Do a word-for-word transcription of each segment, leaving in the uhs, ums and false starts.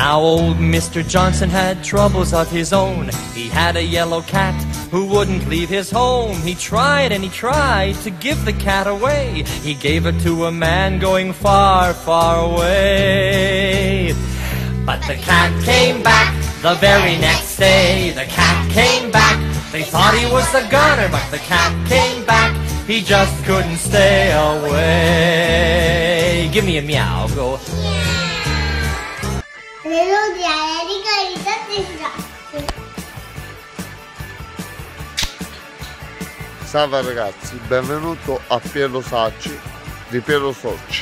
Now old Mister Johnson had troubles of his own. He had a yellow cat who wouldn't leave his home. He tried and he tried to give the cat away. He gave it to a man going far, far away. But the cat came back the very next day. The cat came back. They thought he was the gunner, but the cat came back. He just couldn't stay away. Give me a meow, go. Salve ragazzi, benvenuto a Piero Sacci di Piero Socci.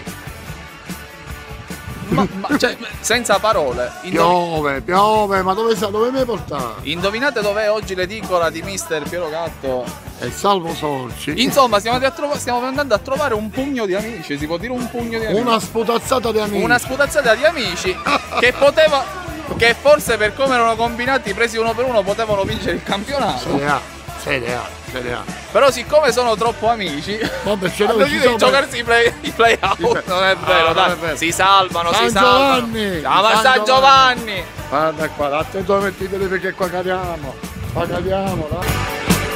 Ma, ma cioè, senza parole. Piove, piove, ma dove, dove mi hai portato? Indovinate dov'è oggi l'edicola di mister Piero Gatto? E Salvo Sorci. Insomma, stiamo, a stiamo andando a trovare un pugno di amici, si può dire un pugno di amici. Una sputazzata di amici. Una sputazzata di amici che poteva, che forse per come erano combinati, presi uno per uno, potevano vincere il campionato. Serie A, Serie A, Serie A. Però siccome sono troppo amici, vabbè, hanno deciso di giocarsi i play, i play out. Non è vero, ah, dai, è vero. Si salvano, San si salvano. Giovanni, Siamo a San Giovanni. Guarda qua, attento a mettiteli perché qua cadiamo. Qua cadiamo, no?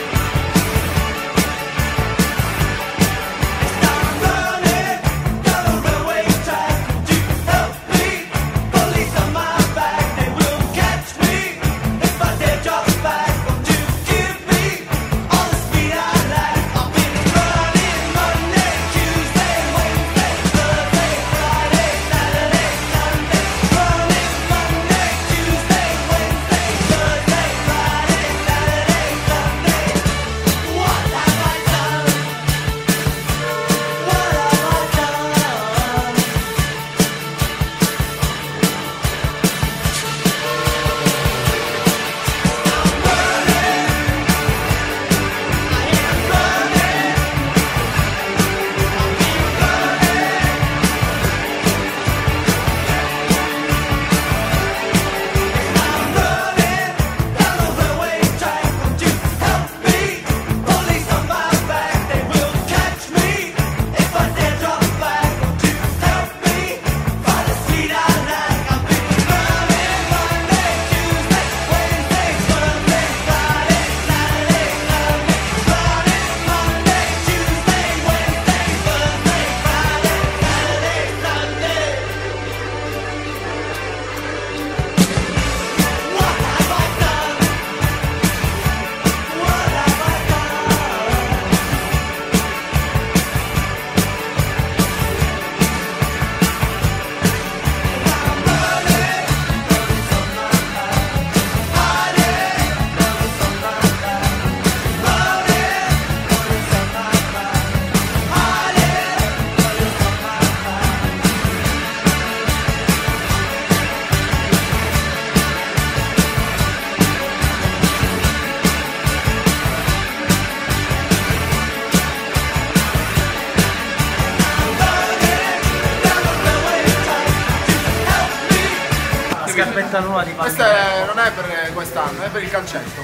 Scarpetta nuova di questa è, non è per quest'anno, è per il calcetto.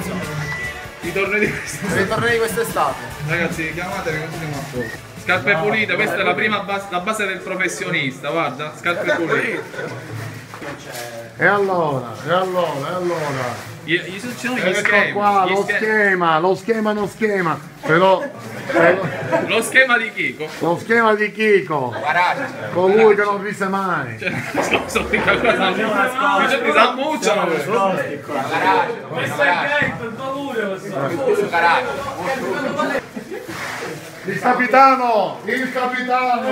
I tornei di quest'estate. I tornei di quest'estate. Ragazzi, chiamatele che siamo a posto. Scarpe pulite, questa è la prima base, la base del professionista, guarda, scarpe pulite. E allora, e allora, e allora. Gli, gli succedono gli ecco schemi. qua, gli lo schemi. schema, lo schema, lo schema. Però, però lo schema di Chico. Lo schema di Chico. Colui che non rise mai. Cioè, scusa, ti s'ammucciano. Questo è ghetto, il paura. Il capitano, il capitano.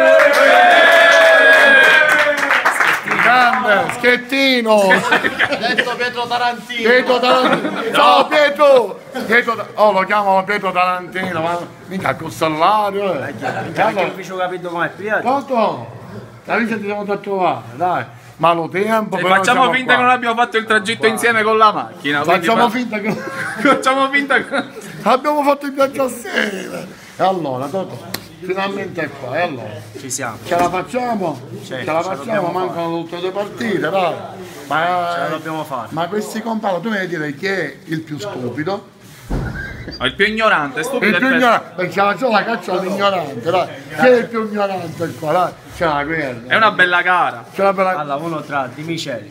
Grande, Schettino. Detto Pietro Tarantino. Pietro Tarantino. Ciao Pietro. Pietro. Oh, lo chiamano Pietro Tarantino, ma mica il costellario. Eh. Anche l'ufficio capito come è Pietro. Pronto? La vita ti siamo da trovare, dai. Ma lo tempo. E facciamo finta qua. Che non abbiamo fatto il tragitto qua. Insieme con la macchina. Facciamo finta che. Facciamo finta che. Abbiamo fatto il viaggio assieme. E allora, Toto, finalmente è qua, e allora? Ci siamo. Ce la facciamo? Certo, ce la facciamo, mancano tutte le partite, dai. Ma, ce la dobbiamo fare. Ma questi compagni, tu mi devi dire chi è il più stupido? No, il più ignorante, stupido Il e più per- ignorante, perché c'è la caccia all'ignorante, dai. Chi è il più ignorante qua, dai? C'è la guerra. È una bella gara. C'è la bella... Alla uno tra Di Micheli.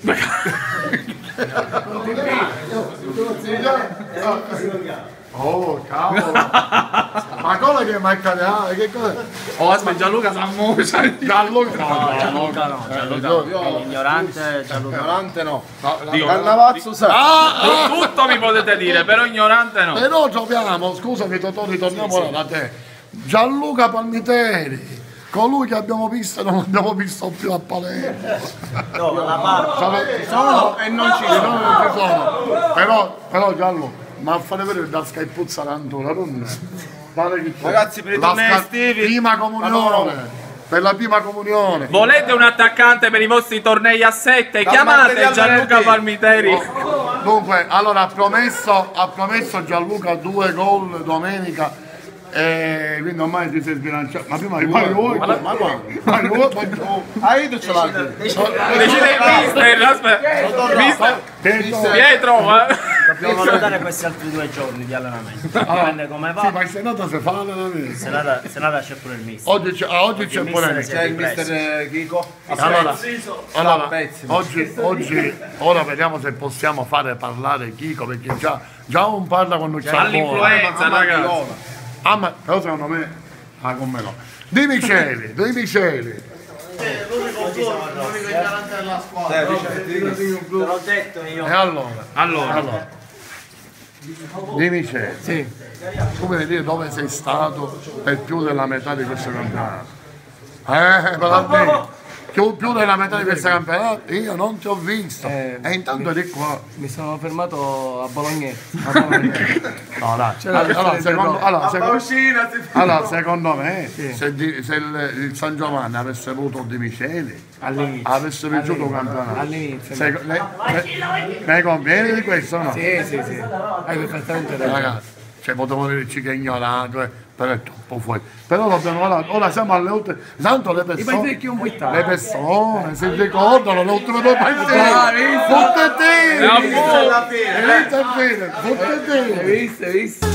Oh, cavolo! Ma cosa che manca di che cosa? Oh, aspetta, Gianluca s'ammusa. Gianluca No, Gianluca no, Gianluca. Ignorante Gianluca. Ignorante no. Dico, Cannavazzo sa. Ah, tutto mi potete dire, però ignorante no. E noi giochiamo, scusami Totò, ritorniamo là da te. Gianluca Palmiteri, colui che abbiamo visto e non abbiamo visto più a Palermo. No, la parte. Ci sono e non ci sono, non ci sono. Però, però Gianluca, ma fate vedere da Sky puzza l'antura, non Ragazzi, per i la tornei sca- estivi- prima comunione. Per la prima comunione. Volete un attaccante per i vostri tornei a sette? Da Chiamate martedì al Gianluca venerdì. Palmiteri. Oh, dunque, allora ha promesso, ha promesso Gianluca due gol domenica. E quindi ormai ti sei sbilanciato. Ma prima ma vuoi? Ma quando? Ma vuoi? Ah, io ce l'ho. Decide il mister, aspetta. Mister Pietro, ma... Dobbiamo valutare questi altri due giorni di allenamento. Dipende come Sì, va. ma in Senato si fa l'allenamento. Senata, Senata c'è pure il mister. Oggi c'è, ah, oggi c'è Il pure mister C'è si il è ripreso. mister Chico. Allora, allora Pezzi. oggi, oggi, ora vediamo se possiamo fare parlare Chico, perché già, già un parla quando c'è il cuore. All'influenza, ragazzi. Ah, ma però secondo me, ah, con me no. Di Micheli, Di Micheli. Te l'ho detto io. E allora, Allora, allora. Di Micheli. Sì. Tu mi devi dire dove sei stato per più della metà di questo campionato. Eh, però bene. Più, più della metà di questo campionato io non ti ho visto. Eh, e intanto di qua. Mi sono fermato a Bolognese. No, dai. C'era Allora, questa secondo, allora, secondo, Uscina, si allora, secondo me, se, di- se il, il San Giovanni avesse avuto Di Micheli, All'inizio. avesse vinto il campionato. All'inizio. Se, le, le, ne conviene di questo o no? Sì, sì, sì. Hai perfettamente ragione. Ragazzi, cioè potevo dirci che è ignorato, eh, però è troppo fuori. Però dobbiamo, ora, ora siamo alle ultime. Tanto le I paesi persone. che un buittato. Le persone si ricordano le ultime due partite. Ah, visto? Fottetini! Ah, E lì sta bene, Hai fottetini! visto, hai visto?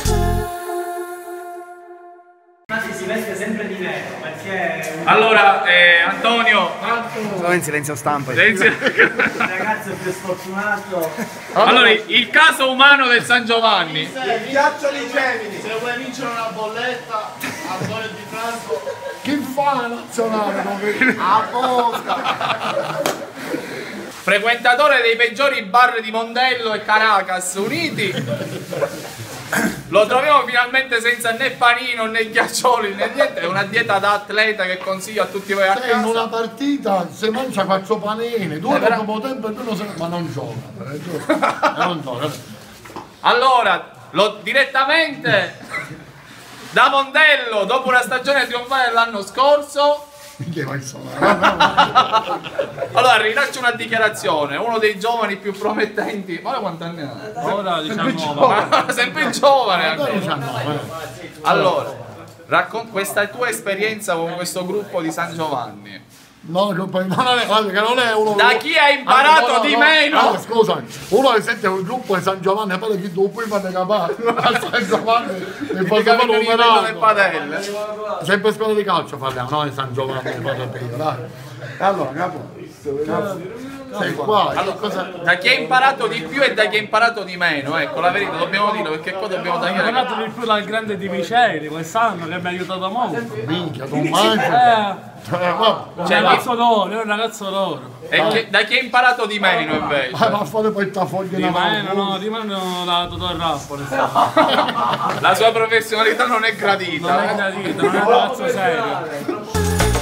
Si veste sempre di nero perché allora eh, Antonio, Sono in silenzio stampa. Renzi- il ragazzo è più sfortunato. allora il caso umano del San Giovanni. Ghiaccioli Gemini. Se vuoi vincere una bolletta a Torre di Franco, chi fa la nazionale? Non vedi? A Mosca! Frequentatore dei peggiori bar di Mondello e Caracas uniti. Lo troviamo finalmente senza né panino né ghiaccioli né niente. È una dieta da atleta che consiglio a tutti voi a In una casa. partita si mangia quattro panini, due Eh, dopo tempo e uno se ne... Ma non gioca, eh, gioca. Eh, non gioca. Allora, lo, direttamente da Mondello, dopo una stagione trionfale dell'anno scorso. Minchia, vai solo. Allora, rinaccio una dichiarazione. Uno dei giovani più promettenti. Guarda quanti anni ha? Ora diciannove. Ma sempre giovane ancora. diciannove. Allora, raccon- questa tua esperienza con questo gruppo di San Giovanni. No, che poi non è, guarda, che non è uno. Da chi hai imparato Ah, no, no, di no. meno? Ah, scusami, uno dei sette il gruppo di San Giovanni, poi chi tu prima ne capace. A San Giovanni ne posso fare un del numerato. padelle. Sempre scuola di calcio parliamo, no? Di San Giovanni, ne parlo io, dai. Allora, capo. capo. Sei qua, Allora, cosa... da chi hai imparato di più e da chi hai imparato di meno, ecco la verità, dobbiamo dirlo perché qua dobbiamo Ho tagliare. imparato di più dal grande Di Micheli quest'anno che mi ha aiutato molto. Minchia, tu mangi. Eh, Eh, vabbè. un Cioè, ragazzo d'oro, è un ragazzo d'oro. E chi- da chi hai imparato di meno invece? Ah, ma fate poi sta foglia Di in meno, no, di meno ho dato Totò Rappo. La sua professionalità non è Non è gradita. gradito, non è un ragazzo serio.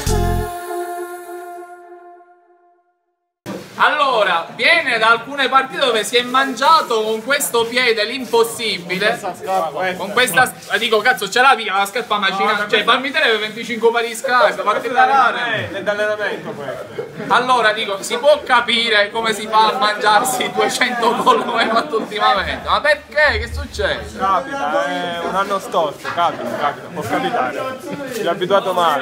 Allora, viene da alcune partite dove si è mangiato con questo piede l'impossibile. Con questa. eh, Dico, cazzo, ce l'ha via la scarpa macina. Cioè, Palmiteri aveva venticinque pari di scarpa, fatti dare. È d'allenamento questo. Allora, dico, si può capire come si fa a mangiarsi duecento gol come hai fatto ultimamente. Ma perché? Che succede? Capita, è un anno scorso, capita, capita, può capitare. Ci ho abituato male.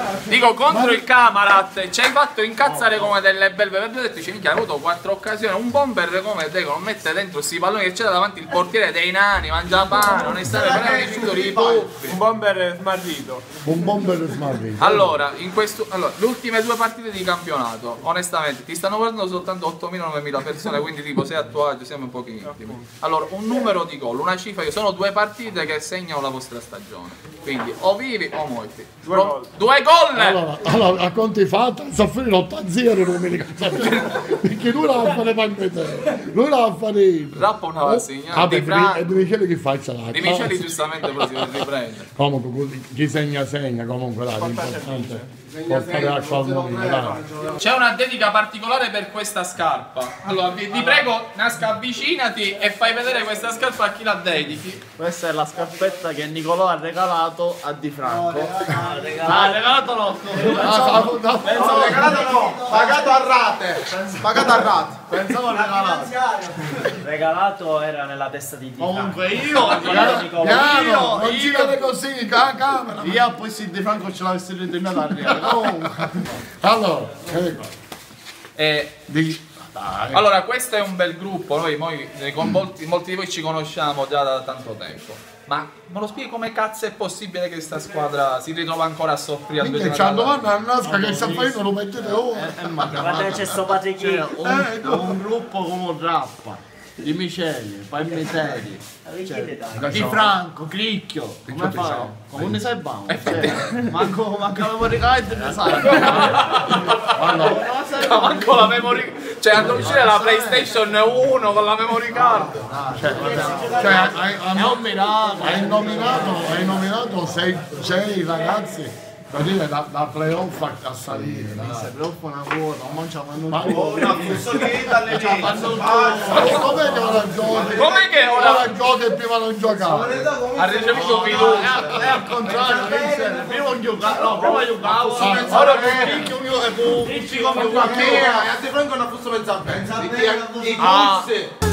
Dico contro il Camarat ci hai fatto incazzare come delle belve. Abbiamo detto, dice, minchia, hai avuto quattro occasioni. Un bomber come te, non mette dentro questi palloni che c'era davanti il portiere dei nani, mangia pane, non è stato prendendo i puffi. Un bomber smarrito. Un bomber smarrito. Allora, in questo, allora, le ultime due partite di campionato, onestamente, ti stanno guardando soltanto ottomila novemila persone, quindi tipo sei a tuo agio, siamo un pochino intimi. Allora, un numero di gol, una cifra, sono due partite che segnano la vostra stagione. Quindi o vivi o morti. Due gol. Due gol! Allora, allora, a conti fatti, Zaffini l'otto a zero numeri, perché lui la va a fare panche te, lui la va a fare. Rappo non aveva segnato. Ah, beh, e Di Micheli che fa il salato? Di Micheli giustamente poi si riprende. Comunque, chi segna segna, comunque dai, l'importante è portare acqua al mulino, dai. C'è una dedica particolare per questa scarpa. Allora, vi, vi prego, Nasca, avvicinati e fai vedere questa scarpa a chi la dedichi. Questa è la scarpetta che Nicolò ha regalato a Di Franco. Ah, regalato no. Pensavo, pensavo regalato no, pagato a rate. Pagato a rate. Pensavo regalato. Regalato era nella testa di Di Franco. Comunque io, Piano, non ci vede così, la camera. io poi se Di Franco ce l'avessi ritornato a regalo. Allora, ecco. Eh, Di... Dai. allora, questo è un bel gruppo. Noi, noi con molti, molti di voi ci conosciamo già da tanto tempo. Ma me lo spieghi come cazzo è possibile che questa squadra si ritrova ancora a soffrire a due Che c'ha domanda a Nasca che sta facendo, lo mettete ora. Guarda che c'è sto Patrick. Un, un gruppo come Rappa, Di Micheli, Palmeteri, Di Franco, Cricchio, come fai? Come ne sai bam? Manco manco la memory card ne sai. manco la memory, cioè hanno uscire la PlayStation uno con la memory card. Cioè, hai, hai, nominato, hai nominato, hai nominato sei, sei ragazzi per dire da, da playoff a, a salire. Se playoff una quota, non mangiamo un Ma po'. una funzionalità alle com'è che ora giochi? Com'è che ora- ora giochi e prima non giocava? Ha ricevuto fiducia. È al contrario, prima non giocavo, no, prima giocavo, Ah, ora che Cricchio mio e Pucci come Ma giocavo. che è? A Di Franco non posso pensare bene. I Ah. puzzi.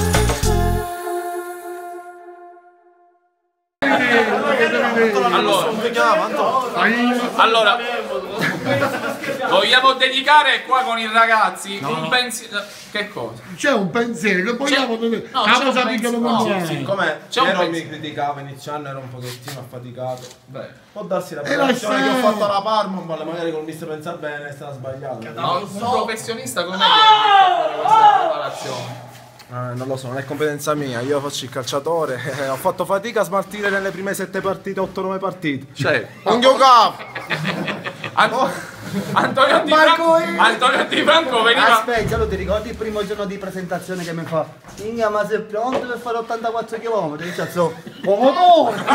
Allora, vogliamo dedicare qua con i ragazzi un pensiero. Che cosa? C'è un pensiero che vogliamo vedere. no, Ah, c'è ma un sappi che pensiero. lo No, mangiamo. Siccome C'è un Piero pezzo. mi criticava iniziando, ero un pochettino affaticato. Beh. Può darsi la E preparazione che ho lascia- fatto alla Parma, ma magari col mister pensa bene, è stata sbagliata. No, un professionista come te a fare questa preparazione. Eh, non lo so, non è competenza mia, io faccio il calciatore, eh, ho fatto fatica a smaltire nelle prime sette partite, otto nove partite. Cioè, Non giocavo! An- Antonio Di Franco, Antonio Di Franco veniva. Aspetta, lo ti ricordi il primo giorno di presentazione che mi fa? Minchia, ma sei pronto per fare ottantaquattro chilometri? Dice, so, pomodoro!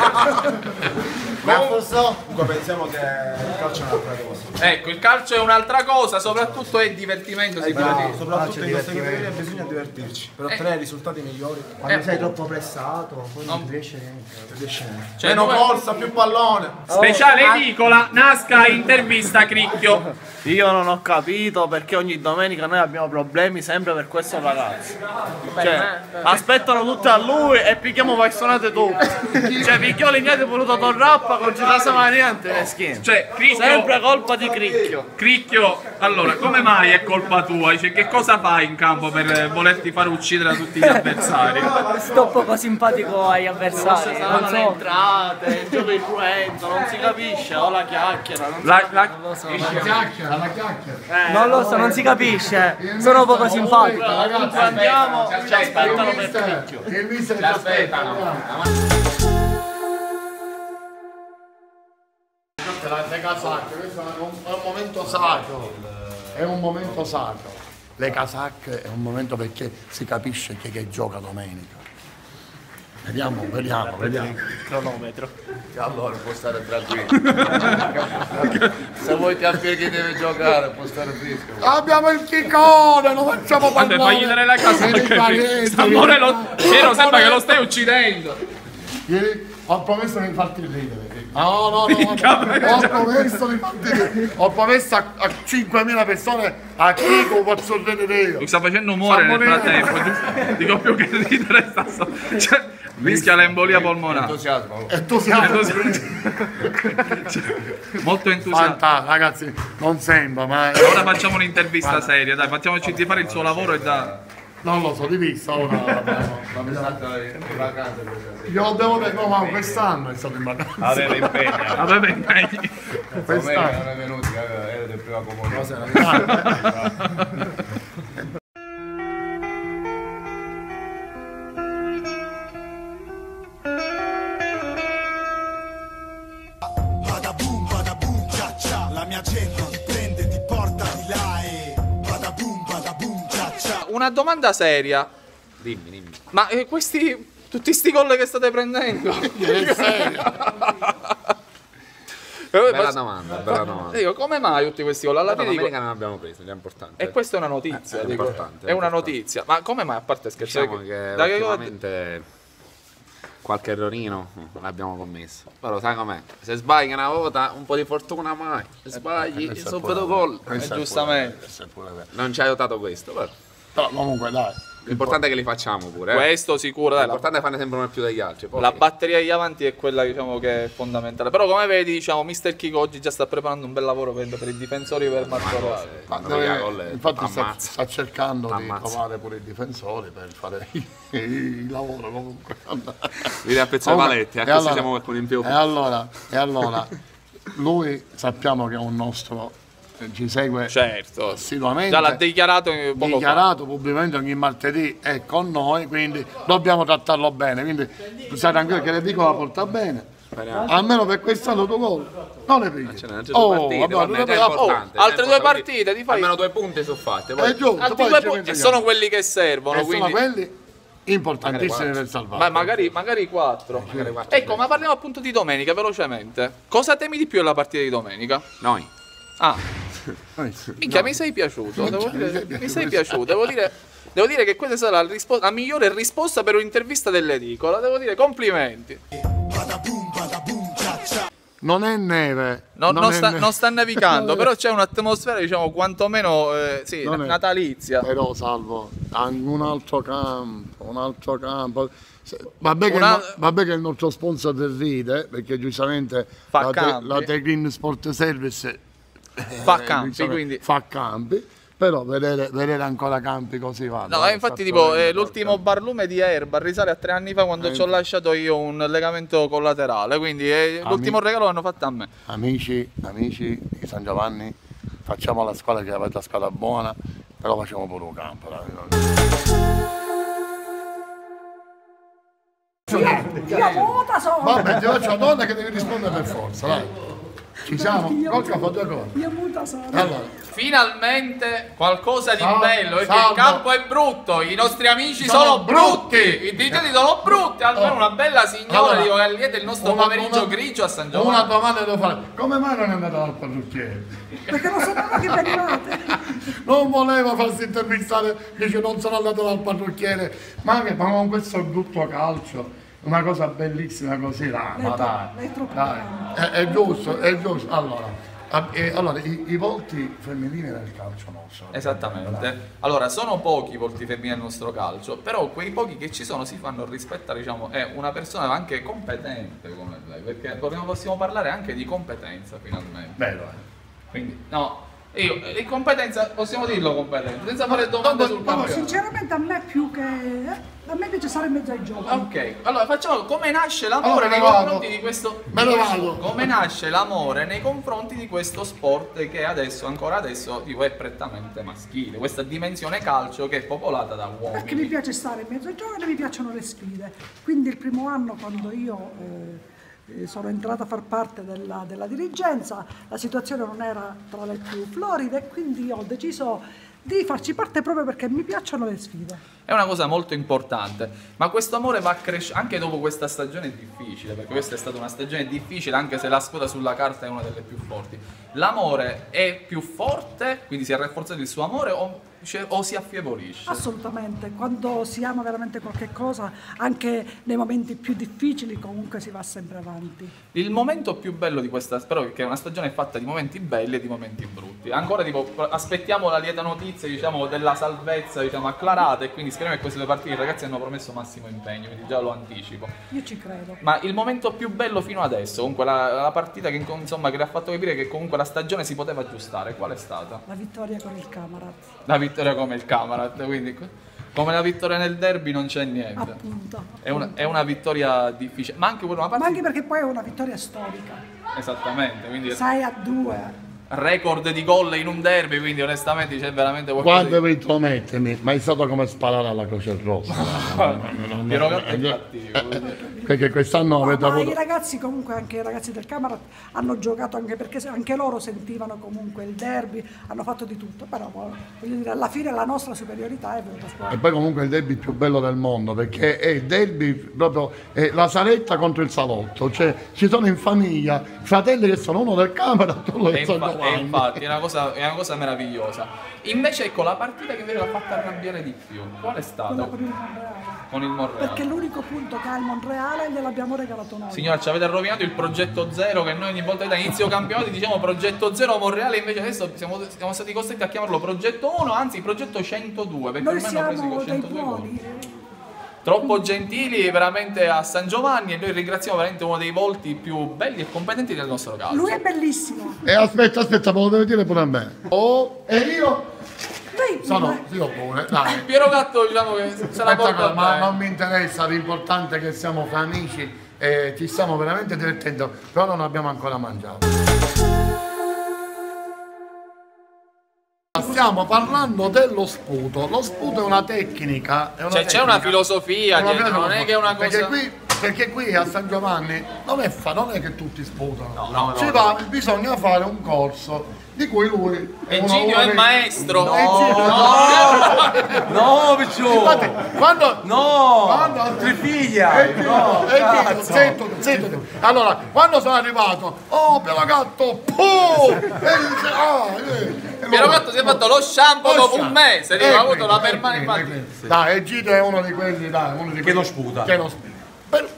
Ma posso? Comunque pensiamo che il calcio è un'altra cosa. Ecco, il calcio è un'altra cosa, soprattutto è divertimento, si può Bravo, dire. soprattutto in queste categorie bisogna divertirci, per ottenere risultati migliori. Quando Eh, sei troppo pressato, poi non non- ti riesce niente. Cioè, Meno dove- corsa, più pallone. Speciale edicola, Nasca intervista Cricchio. Io non ho capito perché ogni domenica noi abbiamo problemi sempre per questo ragazzo. Cioè, aspettano tutti a lui e picchiamo vaccinato tutti. Cioè, picchiò Lignati voluto Torrappa, non ci lasciava niente le schiene. Cioè, Cricchio, Sempre colpa di Cricchio. Cricchio, allora, come mai è colpa tua? Cioè, che cosa fai in campo per volerti far uccidere da tutti gli avversari? Sto poco simpatico agli avversari. Non Saranno le so. entrate, il gioco influenza, non si capisce, o la chiacchiera, non si La, la- Non lo so. La chiacchiera, la chiacchiera. Non lo so, non si capisce. Sono poco simpatico. Ragazzi, andiamo, Cioè, ci aspettano il per mister, Cricchio. il mister ci aspettano. Le casacche, questo è un, è un momento sacro, è un momento sacro. Le casacche è un momento perché si capisce chi è che gioca domenica. Vediamo, vediamo, vediamo. Cronometro. Allora può stare tranquillo. Se vuoi capire chi deve giocare può stare fresco. Abbiamo il chicone, lo facciamo Vabbè, parlare. fagli dare la casa Vieni qua perché dentro, Stammone vieni lo, qua. Piero sembra che lo stai uccidendo. Ieri ho promesso di farti ridere. No, no, no, no. Ho promesso di farti ridere. Ho promesso a, a cinquemila persone a chi lo posso ridere io. Mi sta facendo umore nel Stammone- frattempo. Dico più che ridere sta so- cioè, Rischia l'embolia polmonare. Entusiasmo. Entusiasmo. Molto entusiasmo. Fantastico, ragazzi, non sembra, ma... Ora facciamo un'intervista seria, dai, facciamoci di fare il suo lavoro e da... Non lo so, di vista ora. Ma è stato in vacanza questa Io devo dire, no, ma quest'anno è stato in vacanza. Aveva impegni. Aveva impegni. Quest'anno. non è venuti, era del primo comunione. Una domanda seria. Dimmi, dimmi. Ma eh, questi. Tutti sti gol che state prendendo? È serio. Bella domanda, bella domanda. Dico, come mai tutti questi gol? Alla Però fine dico, l'America non abbiamo preso, è importante. e questa è una notizia, Eh, è dico, importante, è è una importante. notizia. Ma come mai, a parte scherzare, Diciamo che da che cosa- ultimamente qualche errorino l'abbiamo commesso. Però sai com'è? Se sbagli una volta, un po' di fortuna mai. Se sbagli, questo è subito pure gol. Questo è pure- giustamente. questo è pure vero. Non ci ha aiutato questo, però. Però comunque dai. L'importante è che li facciamo pure. Eh. questo sicuro, dai, la, L'importante è farne sempre uno più degli altri. Poi... la batteria degli avanti è quella, diciamo, che è fondamentale. Però come vedi, diciamo, mister Kiko oggi già sta preparando un bel lavoro per, per i difensori per Marco Rossi. Quando Deve- vedi la gol, infatti sta, ammazza. sta cercando di Ammazza. trovare pure i difensori per fare il, il lavoro comunque. Vedi a pezzo di Comunque, paletti, a e questo allora- siamo qualcuno in più. E allora, e allora, lui sappiamo che è un nostro, eh, ci segue Certo, assiduamente. già l'ha dichiarato eh, poco fa. dichiarato pubblicamente ogni martedì è con noi, quindi dobbiamo trattarlo bene. Quindi stai tranquillo che le dico la porta bene. Speriamo. Almeno per quest'anno due gol. Non le pigli. Ce n'è altre due partite, vabbè, vabbè, due è partite. importante, oh, altre è due importante. partite, ti fai- Almeno due punti sono fatte. È Poi... giusto, Altri poi due ci punti e pensiamo. sono quelli che servono, E sono quindi... quelli importantissimi per salvare. Beh, magari, magari quattro. Magari quattro, Ecco, ma parliamo appunto di domenica velocemente. Cosa temi di più nella partita di domenica? Noi. Ah, Eh, sì. minchia, No. mi sei piaciuto. Minchia, Devo mi dire, sei mi piaciuto. sei piaciuto. Devo dire, devo dire che questa sarà la, rispo- la migliore risposta per un'intervista dell'edicola. Devo dire complimenti. Non è neve. Non, non è sta, neve. non sta nevicando, però c'è un'atmosfera, diciamo, quantomeno eh, sì, Non è- natalizia. Però salvo anche un altro campo, un altro campo. Se- Vabbè che, Una- il no- vabbè che il nostro sponsor ride, perché giustamente Fa la, campi. la The Green Sport Service Fa eh, campi, giustamente quindi... fa campi, però vedere, vedere ancora campi così vanno. No, eh, eh, infatti sta tipo provando eh, l'ultimo barlume di Erba risale a tre anni fa quando Eh, ci ho lasciato io un legamento collaterale, quindi eh, l'ultimo regalo l'hanno fatto a me. Amici, amici di San Giovanni, facciamo la squadra che avete la squadra buona, però facciamo pure un campo. dai. Io vuota sono! Vabbè, ti faccio una donna che devi rispondere per forza, dai. Ci siamo? Colca fa due cose. Io muta sono! Allora, Finalmente qualcosa di Salvo, bello, perché salvo. il campo è brutto, i nostri amici Sono sono, brutti, brutti. i dirigenti sono brutti, almeno Oh. una bella signora Allora, dico, che lieta il nostro una- pomeriggio una- grigio a San una Giovanni. domanda devo fare. Come mai non è andata dal parrucchiere? Perché non sapeva che venivate! Non voleva farsi intervistare, dice non sono andato dal parrucchiere, ma che ma con questo brutto calcio, una cosa bellissima così, là, ma dai, lei è troppo dai, è, è giusto, è giusto. Allora, ah, eh, allora i, i volti femminili del calcio nostro. Esattamente. Allora, sono pochi i volti femminili nel nostro calcio, però quei pochi che ci sono si fanno rispettare, diciamo, è una persona anche competente come lei, perché possiamo- possiamo parlare anche di competenza finalmente. Bello, eh. Quindi, no, io, di competenza, possiamo dirlo competenza, senza fare domande no, sul no, campionato. Sinceramente a me più che... eh, a me piace stare in mezzo ai giovani. Ok, allora facciamo come nasce l'amore Allora, nei me ne vado. confronti di questo. Me ne vado. Come nasce l'amore nei confronti di questo sport che adesso, ancora adesso, dico, è prettamente maschile, questa dimensione calcio che è popolata da uomini. Perché mi piace stare in mezzo ai giovani e mi piacciono le sfide. Quindi il primo anno quando io eh, eh, sono entrata a far parte della, della dirigenza, la situazione non era tra le più floride e quindi ho deciso di farci parte proprio perché mi piacciono le sfide. È una cosa molto importante, ma questo amore va crescendo anche dopo questa stagione difficile, perché questa è stata una stagione difficile anche se la squadra sulla carta è una delle più forti. L'amore è più forte, quindi si è rafforzato il suo amore o, cioè, o si affievolisce? Assolutamente, quando si ama veramente qualche cosa, anche nei momenti più difficili comunque si va sempre avanti. Il momento più bello di questa, spero che una stagione è fatta di momenti belli e di momenti brutti. Ancora tipo, aspettiamo la lieta notizia notizie diciamo, della salvezza diciamo, acclarata e quindi speriamo che queste due partite i ragazzi hanno promesso massimo impegno, quindi già lo anticipo. Io ci credo. Ma il momento più bello fino adesso, comunque la, la partita che, insomma, che le ha fatto capire che comunque la stagione si poteva aggiustare, qual è stata? La vittoria con il Camarat. La vittoria come il Camarat, quindi come la vittoria nel derby non c'è niente. Appunto. È una, è una vittoria difficile, ma anche per una partita... Ma anche perché poi è una vittoria storica. Esattamente, quindi... sei a due. Record di gol in un derby, quindi onestamente c'è veramente qualcosa. Quando vi intromettemi, ma è stato come sparare alla Croce Rossa. Piero Gatto è cattivo. Perché quest'anno avete Ma avuto. i ragazzi, comunque, anche i ragazzi del Camarat hanno giocato anche perché anche loro sentivano comunque il derby, hanno fatto di tutto, però voglio dire, alla fine la nostra superiorità è venuta fuori. E poi comunque il derby più bello del mondo, perché è il derby proprio è la saletta contro il salotto, cioè ci sono in famiglia fratelli che sono uno del Camarat, uno E, del San infa- e Giovanni. infatti è una, cosa, è una cosa meravigliosa. Invece ecco la partita che invece l'ha fatta arrabbiare di più, qual è stata? Quella con il Monreale. Con il Monreale. Perché l'unico punto che ha il Monreale gliel'abbiamo regalato noi. Signora, ci avete rovinato il progetto zero che noi ogni volta da inizio campionato diciamo progetto zero Monreale, invece adesso siamo, siamo stati costretti a chiamarlo progetto uno, anzi progetto centodue, perché Noi ormai hanno preso siamo con dei centodue gol. buoni. Troppo gentili veramente a San Giovanni e noi ringraziamo veramente uno dei volti più belli e competenti del nostro calcio. Lui è bellissimo. E aspetta, aspetta, me lo devo dire pure a me. Oh, e io Lei sono, io pure, dai. Piero Gatto diciamo che se la Aspetta, porta ma bene. non mi interessa, l'importante è che siamo fra amici e ci stiamo veramente divertendo, però non abbiamo ancora mangiato. Stiamo parlando dello sputo. Lo sputo è una tecnica. È una Cioè c'è una tecnica. filosofia È una dietro, non è che è una Perché cosa... qui, perché qui a San Giovanni non è, fa, non è che tutti sputano. No, no, Ci no, va, bisogna fare un corso di cui lui è uno- Egidio uno è il dei- maestro. No, No, picciò! Infatti, quando No! quando Trifiglia! Eh, No, eh, cazzo. sento, tu, sento tu. Allora, quando sono arrivato, oh, Piero Gatto, puh! E dice, ah, eh. Piero Gatto si è fatto lo shampoo Lo dopo shampoo. un mese, Eh, dico, ha avuto quindi, la eh, permanenza. quindi, quindi. Dai, Egidio è uno di quelli, dai, uno di quelli non sputa. Che non sputa. Per-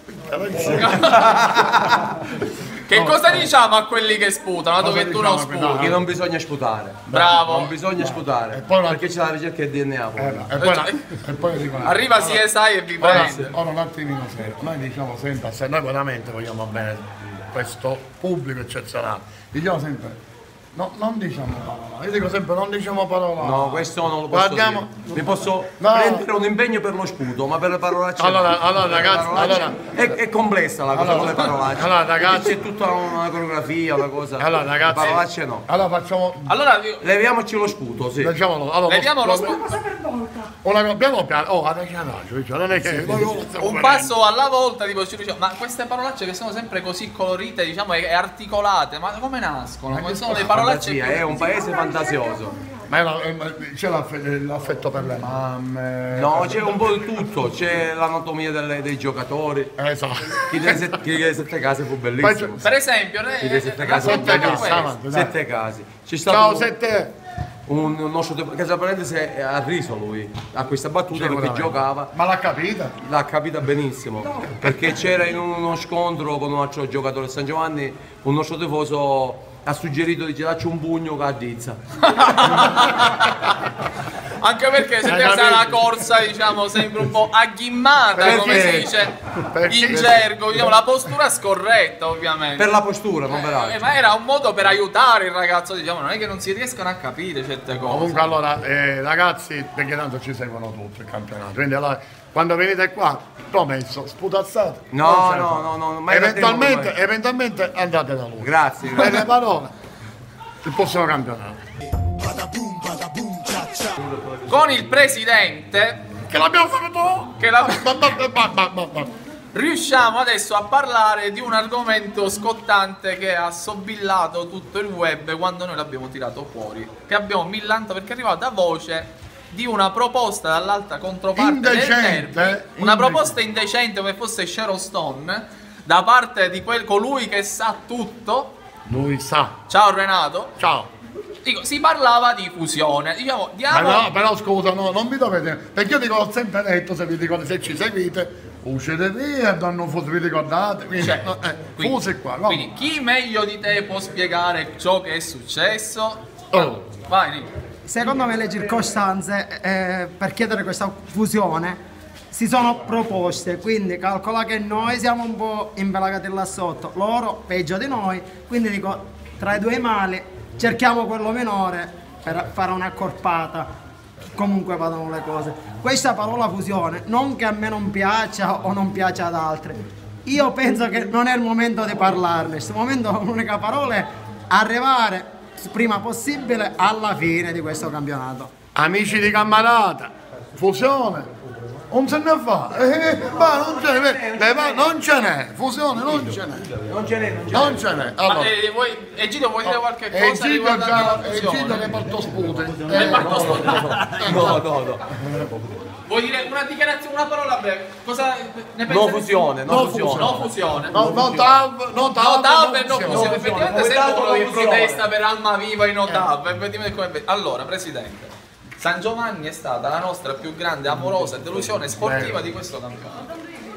Che cosa diciamo a quelli che sputano, dato Cosa che tu diciamo non a quelli- sputi? Che non bisogna sputare. Bravo. Non bisogna sputare. poi la- Perché c'è la ricerca del D N A. poi. Eh, e poi, la- e poi dico, Arriva C S I e vi ora, prende. ora un attimino serio. Noi diciamo sempre, se noi veramente vogliamo bene questo pubblico eccezionale, diciamo sempre, no, non diciamo parola. Io dico sempre non diciamo parola. No, questo non lo posso Guardiamo- dire. Mi posso No. prendere un impegno per lo sputo, ma per le parolacce Allora- no. allora, Per le ragazzi, parolacce- allora- è, è complessa la cosa Allora- con le parolacce. allora, ragazzi- C'è tutta una coreografia, una cosa. Allora Le ragazzi, parolacce no. allora facciamo, Allora, io- Leviamoci lo sputo, sì. diciamolo, allora, leviamo lo lo- sputo. Una cosa per volta. Una, piano piano, oh, adesso non è che noi ora stiamo Un vedendo. passo alla volta, tipo ci diciamo, ma queste parolacce che sono sempre così colorite, diciamo, e e articolate, ma come nascono? Come sono le parolacce Fantasia, più... è un paese fantasioso. Ma è una- è- ma c'è l'aff- l'affetto per le mamme. No, c'è un po' di tutto, c'è l'anatomia delle- dei giocatori. Esatto. Chi delle sette, chi delle sette case fu bellissimo. Per esempio, Chi eh, delle sette case fu raccontiamo case, questo. avanti. dai. Sette casi. C'è Ciao stato sette. un nostro tempo, che tra parentesi ha riso lui a questa battuta perché Sicuramente. giocava, Ma l'ha capita? l'ha capita benissimo, perché c'era in uno scontro con un altro giocatore del San Giovanni, un nostro tifoso ha suggerito di darci un pugno che addizza. Anche perché se Hai te sai capito? la corsa, diciamo, sempre un po' agghimmata, come Perché? si dice Perché? in gergo, diciamo, la postura scorretta, ovviamente. Per la postura, non per Eh, altro. ma era un modo per aiutare il ragazzo, diciamo, non è che non si riescono a capire certe cose. Comunque allora, eh, ragazzi, perché tanto ci seguono tutti il campionato. Quindi allora, quando venite qua, promesso, sputazzate. No, Non serve. no, no, no, mai Eventualmente, da tempo eventualmente andate da lui. Grazie, Per le parole, il prossimo campionato. Con il presidente, Che l'abbiamo fatto? che la... Ba, ba, ba, ba, ba, ba. riusciamo adesso a parlare di un argomento scottante che ha sobbillato tutto il web quando noi l'abbiamo tirato fuori, che abbiamo millantato perché è arrivata voce di una proposta dall'altra controparte Indecente, del derby, una indecente. proposta indecente come fosse Sharon Stone da parte di quel, colui che sa tutto. Lui sa. Ciao Renato. Ciao. Dico, si parlava di fusione, diciamo, Ma diamo... no, però scusa, no, non vi dovete. Perché io dico, ho sempre detto, se vi ricordate, se ci seguite, uscite via, danno fuso, vi ricordate? Quindi, Cioè, no, eh, quindi- fusi qua, no? Quindi chi meglio di te può spiegare ciò che è successo? Oh. Vai, Nico. secondo me le circostanze eh, per chiedere questa fusione si sono proposte, quindi calcola che noi siamo un po' impelagati là sotto, loro peggio di noi, quindi dico tra i due mali cerchiamo quello minore per fare un'accorpata, comunque vadano le cose. Questa parola fusione, non che a me non piaccia o non piaccia ad altri, io penso che non è il momento di parlarne, in questo momento l'unica parola è arrivare prima possibile alla fine di questo campionato. Amici di Cammarata, fusione, non se ne fa, eh, ma non ce n'è, ma non ce n'è, fusione non ce n'è, Non ce n'è, non ce n'è. Allora, Ma, eh, vuoi, Egidio vuoi dire qualche cosa? Egidio riguardante già, la fusione? Egidio che portò spute. Ne parto spontaneo. No, no, no. Vuoi dire una dichiarazione, una parola breve? Cosa ne pensi? No fusione, no fusione. No fusione. No, no tab, no No tab, tab e no no fusione. fusione. Effettivamente Come sembra dato uno che non fusione. protesta per Alma Viva in no tab. Effettivamente come- Allora, Presidente, San Giovanni è stata la nostra più grande amorosa delusione sportiva di questo campionato.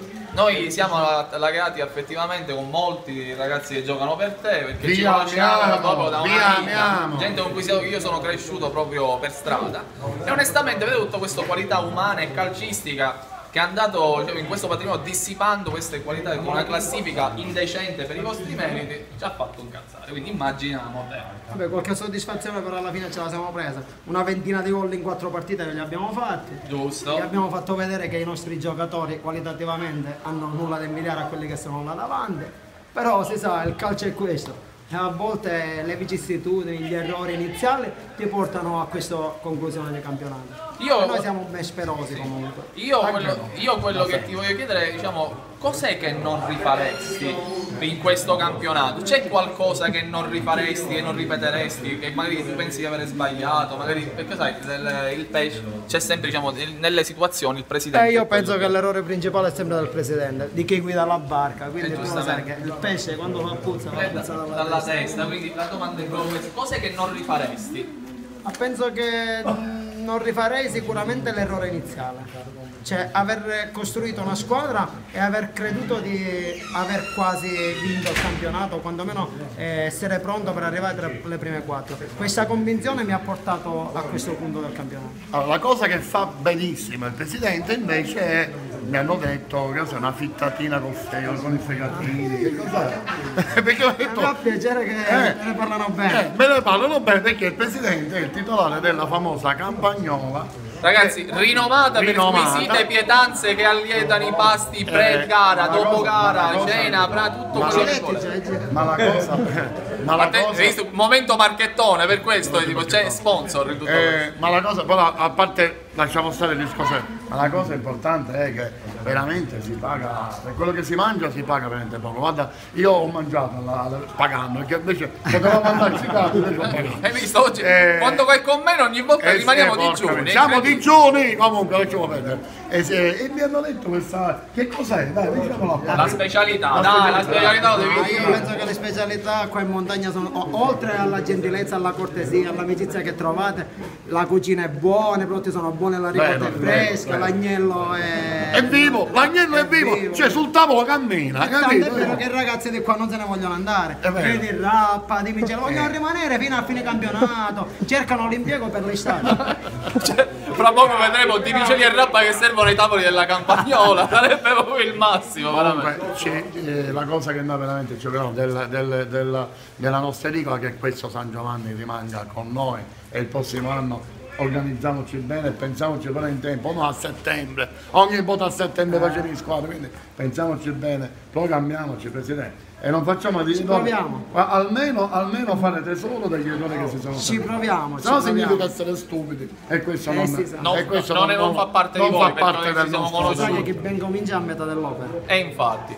Noi siamo legati effettivamente con molti ragazzi che giocano per te, perché Vi ci conosciamo amiamo, proprio da vi una vita, amiamo. gente con cui io sono cresciuto proprio per strada. E onestamente vedo tutta questa qualità umana e calcistica che è andato in questo patrimonio dissipando queste qualità con una classifica indecente per i vostri meriti, ci ha fatto incazzare, quindi immaginiamo te. Vabbè, qualche soddisfazione però alla fine ce la siamo presa, una ventina di gol in quattro partite che li abbiamo fatti. Giusto. E abbiamo fatto vedere che i nostri giocatori qualitativamente hanno nulla da invidiare a quelli che sono là davanti, però si sa, il calcio è questo, e a volte le vicissitudini, gli errori iniziali ti portano a questa conclusione del campionato. Io- E noi siamo ben sperosi comunque. Io Anche quello, noi. io quello che ti voglio chiedere, diciamo, cos'è che non rifaresti in questo campionato? C'è qualcosa che non rifaresti, che non ripeteresti, che magari tu pensi di aver sbagliato, magari, perché sai, nel- il pesce c'è sempre, diciamo, nelle situazioni il presidente. Eh, io è quello penso che l'errore principale è sempre del presidente, di chi guida la barca, quindi Eh, tu sai giustamente. che il pesce quando fa puzza, fa Eh, puzza dalla, dalla testa. testa, quindi la domanda è proprio questa: cos'è che non rifaresti? Ma penso che mh, non rifarei sicuramente l'errore iniziale, cioè aver costruito una squadra e aver creduto di aver quasi vinto il campionato, quantomeno eh, essere pronto per arrivare tra le prime quattro. Questa convinzione mi ha portato a questo punto del campionato. Allora, la cosa che fa benissimo il presidente invece è, mi hanno detto che è una fittatina con, fe- con i fegatini, che cos'è? Perché ho Mi detto, fa piacere che Eh. me ne parlano eh, bene. me ne parlano bene perché il presidente è il titolare della famosa Campagnola. Ragazzi, Eh, rinomata per rinomata. squisite pietanze che allietano i pasti pre-gara, ma la dopo cosa- gara, ma la cosa- cena, pra, tutto ma quello la- che vuole. Ma la cosa, ma la Atten- cosa, hai visto? Momento marchettone, per questo è tipo, c'è sponsor in tutto questo. eh, ma la cosa, però a parte lasciamo stare il discorso, ma la cosa importante è che veramente si paga, per quello che si mangia si paga veramente poco. Guarda, io ho mangiato alla- alla- pagando, perché invece potevo mandarci tanto, invece ho pagato. Hai visto oggi? Eh, Quando vai con me ogni volta Eh, rimaniamo sì, porca digiuni. miseria. Siamo digiuni, comunque lasciamo perdere. E, se- e mi hanno detto questa. Che cos'è? Dai, diciamolo. La specialità, dai, la specialità lo devi Ah, dire. io penso che le specialità qua in montagna sono, o- oltre alla gentilezza, alla cortesia, all'amicizia che trovate, la cucina è buona, i prodotti sono buoni, la ricotta Vero, è fresca, vero, vero. l'agnello è... È vivo, l'agnello è vivo, cioè sul tavolo cammina, Tanto è capito? vero che i ragazzi di qua non se ne vogliono andare, È vero. vedi rappa, di Michele, vogliono rimanere fino a fine campionato, cercano l'impiego per l'estate. Cioè, fra poco vedremo Di Miceli e Rappa che servono ai tavoli della Campagnola. Sarebbe proprio il massimo, veramente. Comunque, c'è, eh, la cosa che noi veramente giochiamo del, del, del, della nostra edicola è che questo San Giovanni rimanga con noi e il prossimo anno organizziamoci bene e pensiamoci bene in tempo, non a settembre, ogni volta a settembre facevi in squadra, quindi pensiamoci bene, programmiamoci Presidente e non facciamo di Ci proviamo. ma almeno, almeno fare tesoro degli errori che si sono Ci proviamo, ci se no significa proviamo. essere stupidi e questo Eh, non, sì, sì. Non- e questo non- non fa parte di non voi, fa perché parte noi del ci siamo nostro conosciuti. Sai che chi ben comincia a metà dell'opera. E infatti.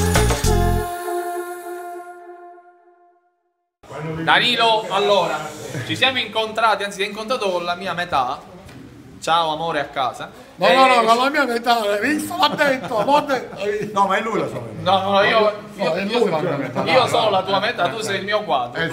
Danilo, allora, ci siamo incontrati, anzi, ti ho incontrato con la mia metà. Ciao amore a casa. No, E- no, no, con la mia metà, hai visto? L'ho detto, l'ho detto. No, ma è lui la sua. No, no, io, No, è lui la mia metà. io sono la tua metà, tu sei il mio quadro. Esatto.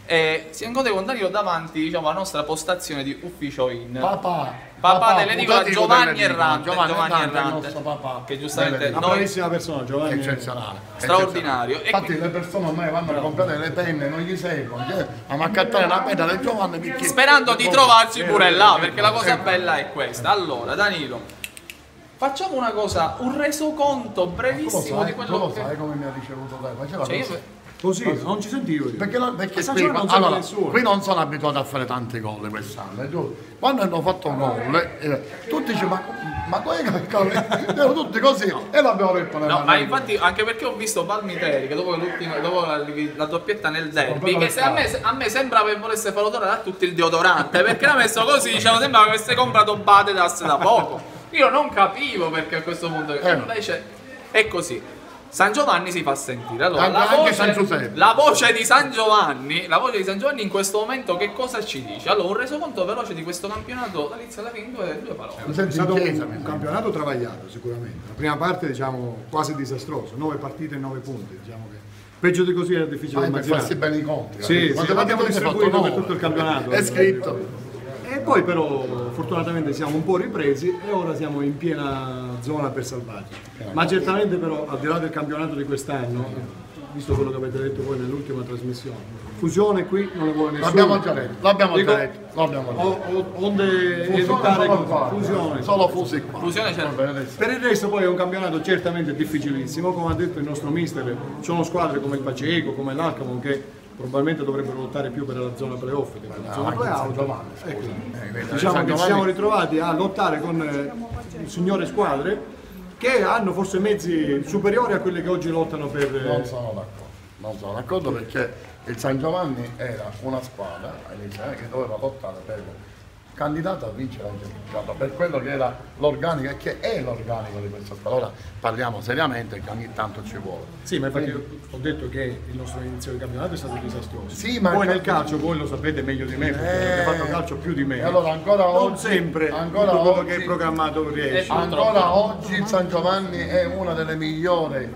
E si incontra con Danilo davanti, diciamo, alla nostra postazione di ufficio in Papà. Papà, Papà, dell'edicola mutativo Giovanni dell'edicola, Errante, Giovanni Giovanni Errante, Errante, il nostro papà. che giustamente Una noi bravissima persona, Giovanni. Eccezionale. straordinario. E Infatti le persone ormai vanno a comprare le penne, non gli seguono, cioè, a accattare la penna del Giovanni perché... sperando di trovarci pure là, perché la cosa bella è questa. Allora, Danilo, facciamo una cosa, un resoconto brevissimo di quello tu lo che... sai come mi ha ricevuto te? Faceva Cioè, così. io- Così, non ci sentivo io. Perché, lo- perché A San qui, Giovanni non serve allora, nessuno. qui non sono abituato a fare tanti gol quest'anno. e tu- Quando hanno fatto un gol, eh, tutti dicono ma, ma quelli che erano tutti così e l'abbiamo detto nella No, ma infatti anche perché ho visto Palmiteri che dopo, l'ultima- dopo la, la doppietta nel derby, che se a, me, a me sembrava che volesse fare odore a tutto il deodorante, perché l'ha messo così, dicevano sembrava che avesse comprato Badedas da poco. Io non capivo perché a questo punto, Eh. invece è così. San Giovanni si fa sentire. Allora, Anche- la, anche voce, San Giuseppe. la voce di San Giovanni, la voce di San Giovanni in questo momento che cosa ci dice? Allora, un resoconto veloce di questo campionato dall'inizio alla fine, due, due parole. Senti, È stato in chiesa, un, mi un sa. campionato travagliato sicuramente. La prima parte diciamo quasi disastroso, nove partite e nove punti, diciamo che peggio di così era difficile Ah, da per immaginare. farsi bene i conti. Sì, capito? sì, Quante l'abbiamo partite hai fatto? distribuito per Nove. tutto il campionato. È scritto. E poi però fortunatamente siamo un po' ripresi e ora siamo in piena zona per salvarci. Ma certamente però al di là del campionato di quest'anno, visto quello che avete detto voi nell'ultima trasmissione, fusione qui non ne vuole nessuno. L'abbiamo già detto, l'abbiamo Dico, già detto, l'abbiamo già o- detto. o- onde Fusione evitare solo così, qua. fusione. Solo fusi qua. Fusione c'è. Per il resto poi è un campionato certamente difficilissimo, come ha detto il nostro mister, ci sono squadre come il Paceco, come l'Alcamo che probabilmente dovrebbero lottare più per la zona playoff che per la zona anche il San playout. Giovanni, Ecco. Eh, vedi, Diciamo San che ci Giovanni- siamo ritrovati a lottare con eh, signore squadre che hanno forse mezzi superiori a quelli che oggi lottano per... eh, Non sono d'accordo, non sono d'accordo perché il San Giovanni era una squadra all'inizio, eh, che doveva lottare per candidato a vincere anche il campionato, per quello che era l'organico e che è l'organico di questa squadra. Ora parliamo seriamente che ogni tanto ci vuole. Sì, ma infatti io ho detto che il nostro inizio di campionato è stato disastroso. Sì, ma Poi il nel calcio, voi lo sapete meglio di me, perché Eh, avete fatto calcio più di me. e allora ancora non oggi- sempre ancora tutto quello oggi- che è programmato riesce. Ancora oggi il San Giovanni è una delle migliori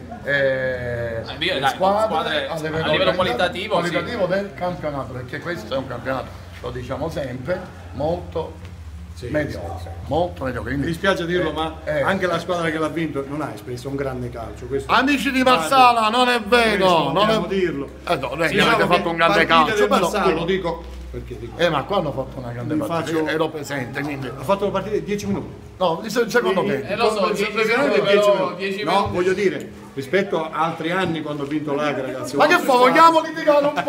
eh, Dai, dai, squadre, squadre a a livello, livello qualitativo, qualitativo, sì. qualitativo del campionato, perché questo è un campionato, lo diciamo sempre, molto mediocre, molto mediocre. Mi Quindi, dispiace dirlo, ma eh. anche la squadra che l'ha vinto non ha espresso un grande calcio. Questo- Amici di Marsala, non è vero, Questo non è dobbiamo dirlo. Eh no, lei Sì, avete diciamo fatto che un grande partite calcio, del però Marsala, io- lo dico perché dico. Eh, ma qua hanno fatto una grande Vi partita, faccio- io ero presente, quindi... Ha fatto la partita di dieci minuti. No, il secondo tempo. Eh, lo so, dieci Semplicemente minuti, dieci però, minuti. dieci No, minuti. voglio dire, rispetto a altri anni quando ho vinto l'Agra, ragazzi. Ma che fa, vogliamo litigare un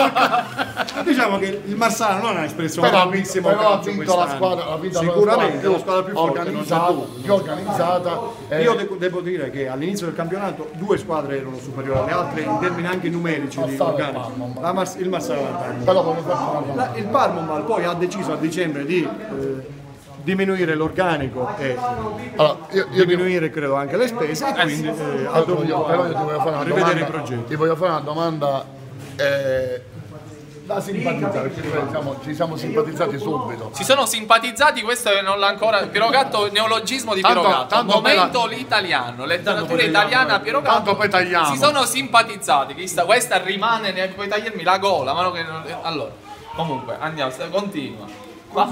po'? Diciamo che il Marsala non ha espresso un Però ha grandissimo vinto, però ha calcio vinto la quest'anno. squadra, ha vinto la Sicuramente squadra la squadra più forte non c'è organizzata, dubbio. più organizzata. eh, Io devo, devo dire che all'inizio del campionato due squadre erano superiori alle altre in termini anche numerici di Marsala e organici. Parma. La Mars- il Marsala e il Parma. Però come fatto una La- il Parma poi ha deciso a dicembre di eh, diminuire l'organico e Allora, io, io diminuire credo anche le spese e quindi eh, ha Però dovuto io, però io ti voglio fare una rivedere domanda, i progetti. ti voglio fare una domanda eh, da simpatizzare, perché noi siamo- ci siamo simpatizzati subito. Si sono simpatizzati, questo non l'ha ancora. Piero Gatto, neologismo di Tanto- Piero Gatto. tanto Momento per l'italiano, letteratura poi italiana, tagliamo, Piero tanto Gatto. poi tagliamo. Si sono simpatizzati. Chi sta- questa rimane, ne puoi tagliermi la gola. Ma no che non- allora, comunque, andiamo, continua.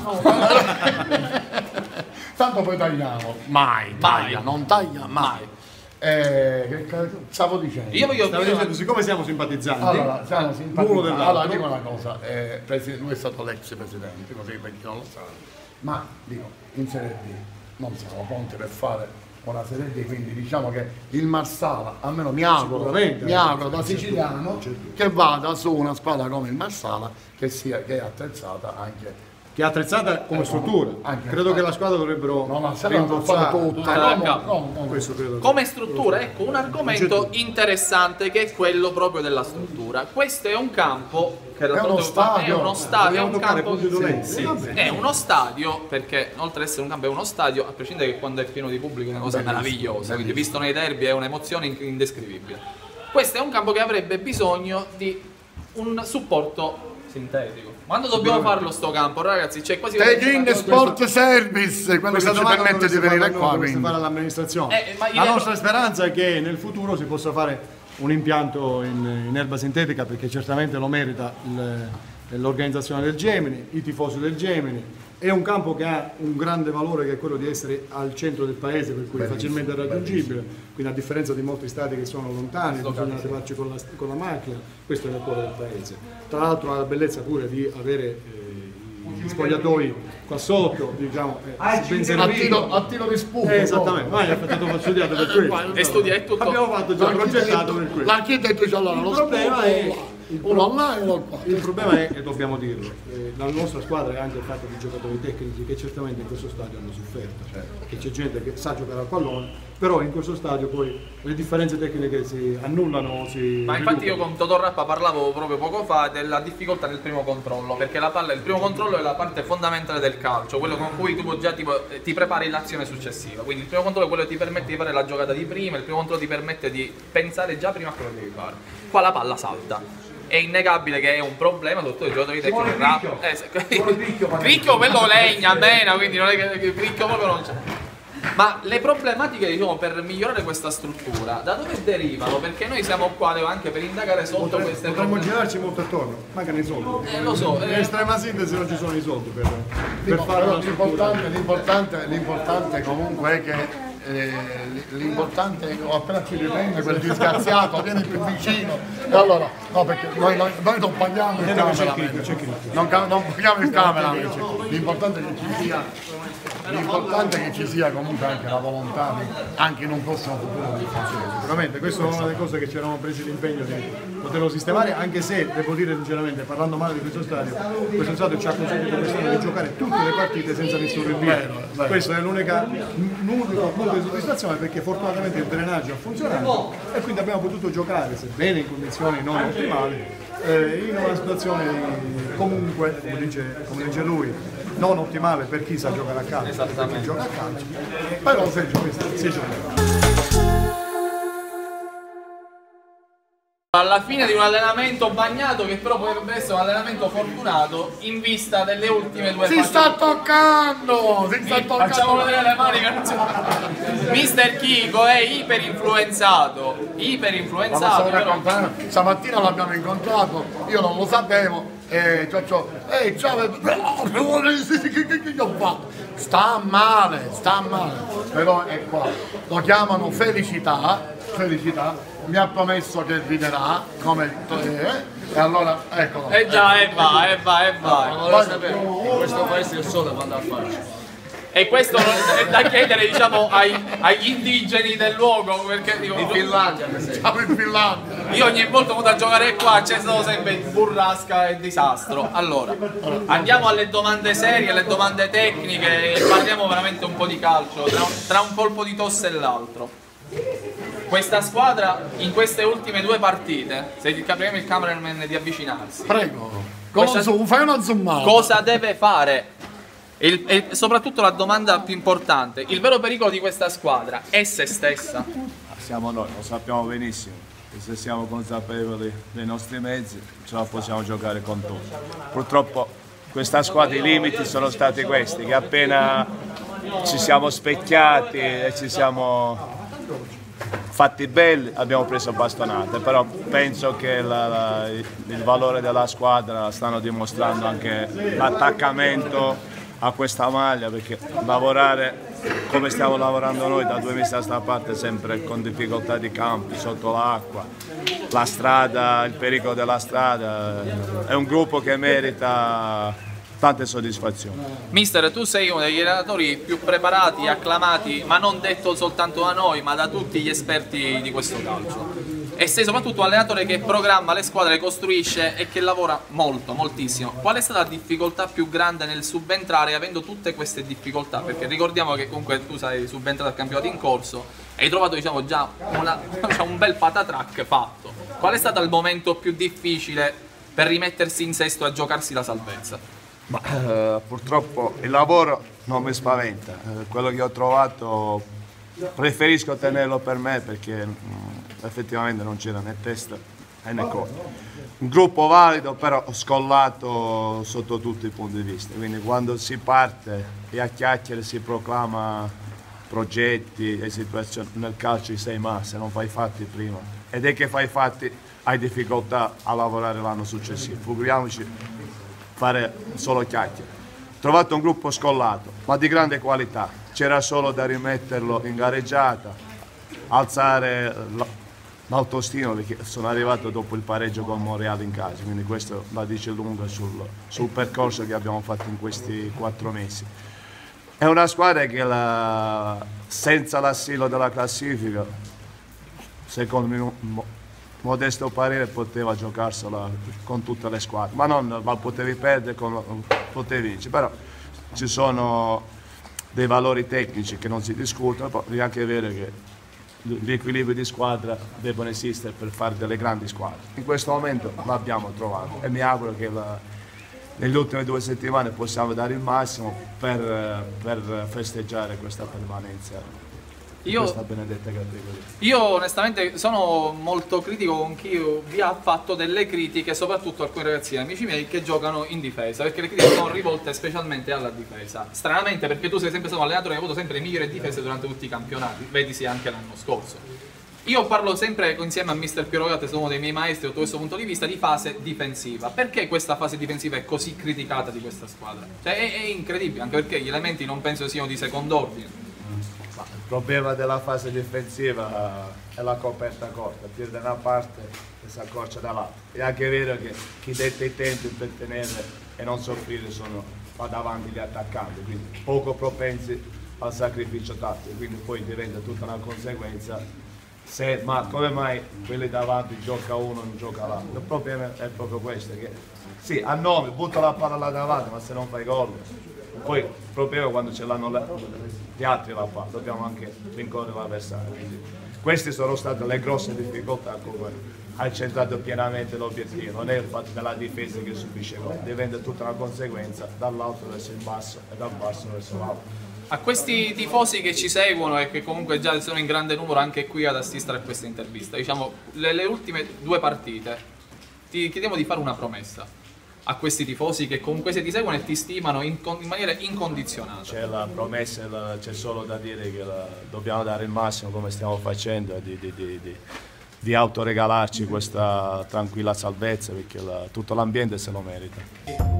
Tanto poi tagliamo. Mai, taglia, non taglia mai. Eh, che cazzo stavo dicendo? Io voglio Stavo dicendo, siccome siamo simpatizzanti, Allora, siamo l'uno simpatizzati. dell'altro, Allora, dico una cosa, eh, presi- lui è stato l'ex presidente, così per chi non lo sa, ma dico, in Serie D non siamo pronti per fare una Serie D, quindi diciamo che il Marsala, almeno mi auguro, Sicuramente. mi auguro da siciliano, che vada su una squadra come il Marsala, che, sia, che è attrezzata anche... che è attrezzata come struttura. Anche- Credo che la squadra dovrebbero No, ma se la non fare rinforzare. tutta, Tutta no, la no, no, Questo credo. Come struttura, ecco un argomento interessante che è quello proprio della struttura. Questo è un campo che È uno stadio. è uno stadio, è Vogliamo un toccare campo punti dolenti? sì, Vabbè. è uno stadio perché oltre ad essere un campo è uno stadio, a prescindere che quando è pieno di pubblico è una cosa Bellissimo, meravigliosa, quindi bellissimo. visto nei derby è un'emozione in- indescrivibile. Questo è un campo che avrebbe bisogno di un supporto sintetico. Quando dobbiamo farlo sto campo, ragazzi? C'è quasi Taking Sport Service, quello che Questa ci domanda permette di dovreste venire farla- qua. dovreste Quindi. fare all'amministrazione. Eh, ma io- La nostra speranza è che nel futuro si possa fare un impianto in, in erba sintetica perché certamente lo merita l'organizzazione del Gemini, i tifosi del Gemini. È un campo che ha un grande valore, che è quello di essere al centro del paese, per cui è facilmente raggiungibile, quindi a differenza di molti stati che sono lontani, bisogna arrivarci con la, con la macchina, questo è nel cuore del paese. Tra l'altro ha la bellezza pure di avere eh, gli spogliatoi qua sotto, diciamo, eh, ben serviti. A tiro di sputo. Eh, esattamente, ma è stato studiato per questo. E studia è tutto. Abbiamo fatto già progettato per questo. L'architetto c'ha allora lo problema è uno là e uno qua. Il problema è, e dobbiamo dirlo, eh, la nostra squadra è anche il fatto di giocatori tecnici che certamente in questo stadio hanno sofferto, cioè, che c'è gente che sa giocare al pallone, però in questo stadio poi le differenze tecniche si annullano, si Ma infatti io con Totò Rappa parlavo proprio poco fa della difficoltà del primo controllo, perché la palla, il primo controllo è la parte fondamentale del calcio, quello con cui tu già tipo, ti prepari l'azione successiva, quindi il primo controllo è quello che ti permette di fare la giocata di prima, il primo controllo ti permette di pensare già prima a quello che devi fare. Qua la palla salta. È innegabile che è un problema, soprattutto i giocatori tecnici rap. Eh, Cricchio quello legna, mena, quindi non è che Cricchio proprio non c'è. Ma le problematiche, diciamo, per migliorare questa struttura, da dove derivano? Perché noi siamo qua anche per indagare sotto potremmo, queste potremmo problematiche. girarci molto attorno, mancano i soldi. Eh, lo so. In Eh. estrema sintesi non ci sono i soldi per, per fare Però una struttura. l'importante, l'importante, l'importante comunque è che eh, l'importante è che appena ci riprende quel disgraziato viene più vicino e allora no, perché noi, noi, noi non paghiamo il cameraman, non, ca- non paghiamo il cameraman, l'importante è che ci sia l'importante è che ci sia comunque anche la volontà di, anche in un prossimo futuro di funzionare. Sicuramente questa è una delle cose che ci eravamo presi l'impegno di poterlo sistemare, anche se devo dire sinceramente, parlando male di questo stadio, questo stadio ci ha consentito quest'anno di giocare tutte le partite senza nessun rinvio. Questa è l'unica l'unico punto di soddisfazione, perché fortunatamente il drenaggio ha funzionato e quindi abbiamo potuto giocare, sebbene in condizioni non ottimali, eh, in una situazione comunque, come dice, come dice lui, non ottimale per chi sa giocare a calcio, per chi gioca a calcio, però si gioca, si gioca. Alla fine di un allenamento bagnato, che però potrebbe essere un allenamento fortunato, in vista delle ultime due Si partite. sta toccando! Si sta toccando! Facciamo vedere le mani che non c'è. Mister Chico è iperinfluenzato. Iperinfluenzato. Però... Stamattina l'abbiamo incontrato, io non lo sapevo. E ciao, ehi, ciao, che gli ho fatto? Sta male, sta male, però è qua. Lo chiamano Felicità, Felicità. Mi ha promesso che riderà come eh, e allora eccolo. Eh già, e va, e va, e va. Volevo sapere, in questo paese il sole quando a farci. E questo è da chiedere, diciamo, ai, agli indigeni del luogo, perché dico, In Finlandia, per esempio. Siamo in Finlandia. Io ogni volta che vado a giocare qua c'è stato sempre burrasca e disastro. Allora, andiamo alle domande serie, alle domande tecniche e parliamo veramente un po' di calcio, tra un, tra un colpo di tosse e l'altro. Questa squadra in queste ultime due partite, se capiamo il cameraman di avvicinarsi. Prego. Questa- Zoom, fai una zoomata. Cosa deve fare? Il- e soprattutto la domanda più importante, il vero pericolo di questa squadra è se stessa? Siamo noi, lo sappiamo benissimo. E se siamo consapevoli dei nostri mezzi, ce la possiamo giocare con tutti. Purtroppo questa squadra, i limiti sono stati questi, che appena ci siamo specchiati e ci siamo fatti belli abbiamo preso bastonate, però penso che la, la, il valore della squadra stanno dimostrando anche l'attaccamento a questa maglia, perché lavorare come stiamo lavorando noi da due mesi a sta parte, sempre con difficoltà di campi, sotto l'acqua, la strada, il pericolo della strada, è un gruppo che merita tante soddisfazioni. Mister, tu sei uno degli allenatori più preparati, acclamati, ma non detto soltanto da noi, ma da tutti gli esperti di questo calcio. E sei soprattutto un allenatore che programma le squadre, costruisce e che lavora molto, moltissimo. Qual è stata la difficoltà più grande nel subentrare avendo tutte queste difficoltà? Perché ricordiamo che comunque tu sei subentrato al campionato in corso e hai trovato, diciamo, già una, diciamo, un bel patatrack fatto. Qual è stato il momento più difficile per rimettersi in sesto e a giocarsi la salvezza? Ma, eh, purtroppo il lavoro non mi spaventa, eh, quello che ho trovato preferisco tenerlo per me, perché mh, effettivamente non c'era né testa né corpo. Un gruppo valido, però scollato sotto tutti i punti di vista, quindi quando si parte e a chiacchiere si proclama progetti e situazioni, nel calcio ci sei, ma se non fai i fatti prima ed è che fai i fatti hai difficoltà a lavorare l'anno successivo. Figuriamoci fare solo chiacchiere. Ho trovato un gruppo scollato, ma di grande qualità. C'era solo da rimetterlo in gareggiata, alzare l'autostima, perché sono arrivato dopo il pareggio con Monreale in casa, quindi questo la dice lunga sul, sul percorso che abbiamo fatto in questi quattro mesi. È una squadra che la, senza l'assillo della classifica, secondo il mio modesto parere, poteva giocarsela con tutte le squadre, ma non la potevi perdere, con, potevi vincere, però ci sono dei valori tecnici che non si discutono, poi è anche vero che gli equilibri di squadra devono esistere per fare delle grandi squadre. In questo momento l'abbiamo trovato e mi auguro che la, negli ultimi due settimane possiamo dare il massimo per, per festeggiare questa permanenza. Io, questa benedetta categoria. Io onestamente sono molto critico con chi vi ha fatto delle critiche, soprattutto alcuni ragazzini amici miei che giocano in difesa, perché le critiche sono rivolte specialmente alla difesa. Stranamente, perché tu sei sempre stato un allenatore che ha avuto sempre le migliori difese durante tutti i campionati, vedisi anche l'anno scorso. Io parlo sempre insieme a mister Piero Gatte, sono uno dei miei maestri sotto questo punto di vista, di fase difensiva. Perché questa fase difensiva è così criticata di questa squadra? Cioè è, è incredibile, anche perché gli elementi non penso siano di secondo ordine. Il problema della fase difensiva è la coperta corta, tira da una parte e si accorcia dall'altra. È anche vero che chi detta i tempi per tenere e non soffrire sono qua davanti gli attaccanti, quindi poco propensi al sacrificio tattico, quindi poi diventa tutta una conseguenza. Se, ma come mai quelli davanti gioca uno e non gioca l'altro? Il problema è proprio questo, che sì, a nome, butta la palla là davanti, ma se non fai gol, poi il problema è quando ce l'hanno gli altri la palla, dobbiamo anche rincorrere l'avversario. Queste sono state le grosse difficoltà come hai centrato pienamente l'obiettivo, non è il fatto della difesa che subisce gol, diventa tutta una conseguenza dall'alto verso il basso e dal basso verso l'alto. A questi tifosi che ci seguono e che comunque già sono in grande numero anche qui ad assistere a questa intervista, diciamo, le, le ultime due partite, ti chiediamo di fare una promessa a questi tifosi che comunque se ti seguono e ti stimano in, in maniera incondizionata. C'è la promessa, c'è solo da dire che la, dobbiamo dare il massimo come stiamo facendo, di, di, di, di, di autoregalarci questa tranquilla salvezza, perché la, tutto l'ambiente se lo merita.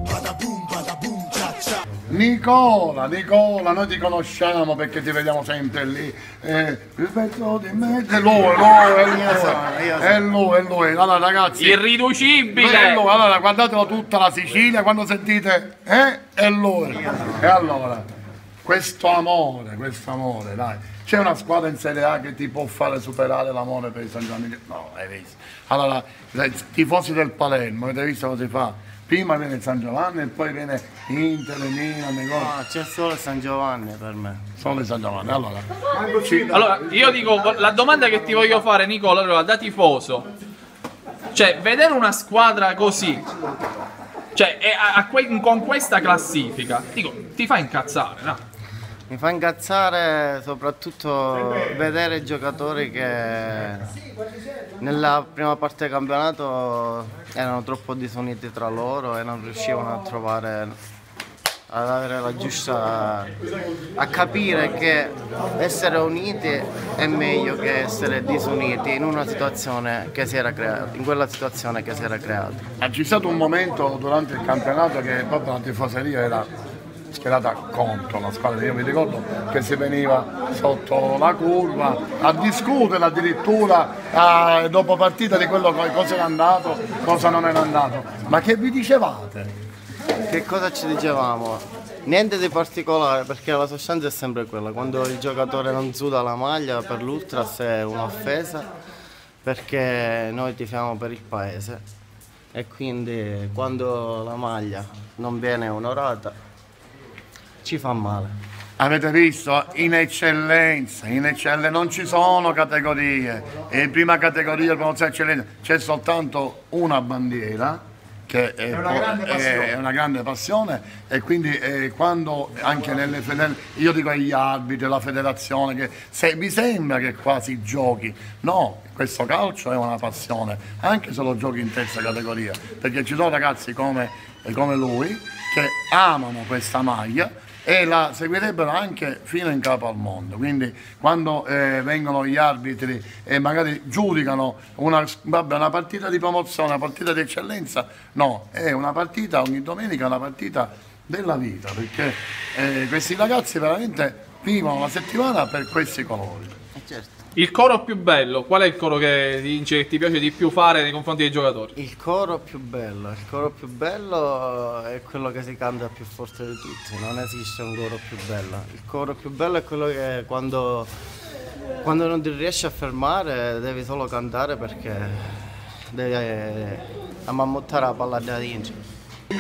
Nicola, Nicola, noi ti conosciamo perché ti vediamo sempre lì. Eh, il pezzo di me. È lui, è lui, è lui, è lui. Allora ragazzi. Irriducibile! È lui. Allora guardatelo tutta la Sicilia quando sentite, eh? È lui. E allora, questo amore, questo amore, dai. C'è una squadra in Serie A che ti può fare superare l'amore per i San Giovanni? No, hai visto. Allora, i tifosi del Palermo, avete visto cosa si fa? Prima viene il San Giovanni e poi viene Inter, Milan, negozio. No, c'è solo il San Giovanni per me. Solo il San Giovanni, allora. Allora, io dico, la domanda che ti voglio fare, Nicola, allora, da tifoso, cioè, vedere una squadra così, cioè, a, a que con questa classifica, dico, ti fa incazzare, no? Mi fa incazzare soprattutto vedere giocatori che nella prima parte del campionato erano troppo disuniti tra loro e non riuscivano a trovare, ad avere la giusta, a capire che essere uniti è meglio che essere disuniti in una situazione che si era creata, in quella situazione che si era creata. C'è stato un momento durante il campionato che proprio la tifoseria era schierata contro la squadra. Io mi ricordo che si veniva sotto la curva a discutere addirittura a, dopo partita di quello cosa era andato, cosa non era andato. Ma che vi dicevate? Che cosa ci dicevamo? Niente di particolare, perché la sostanza è sempre quella. Quando il giocatore non suda la maglia per l'Ultras è un'offesa, perché noi tifiamo per il paese e quindi quando la maglia non viene onorata ci fa male. Avete visto? In eccellenza, in eccellenza non ci sono categorie. In prima categoria c'è soltanto una bandiera che è, è, una è, è una grande passione e quindi eh, quando anche nelle federazioni, io dico agli arbitri, la federazione, che se vi sembra che qua si giochi, no, questo calcio è una passione, anche se lo giochi in terza categoria, perché ci sono ragazzi come, come lui che amano questa maglia e la seguirebbero anche fino in capo al mondo. Quindi quando eh, vengono gli arbitri e magari giudicano una, vabbè, una partita di promozione, una partita di eccellenza, no, è una partita ogni domenica, una partita della vita, perché eh, questi ragazzi veramente vivono la settimana per questi colori. Certo. Il coro più bello, qual è il coro che ti, che ti piace di più fare nei confronti dei giocatori? Il coro più bello, il coro più bello è quello che si canta più forte di tutti, non esiste un coro più bello. Il coro più bello è quello che quando, quando non ti riesci a fermare devi solo cantare perché devi ammamottare la palla da vincere.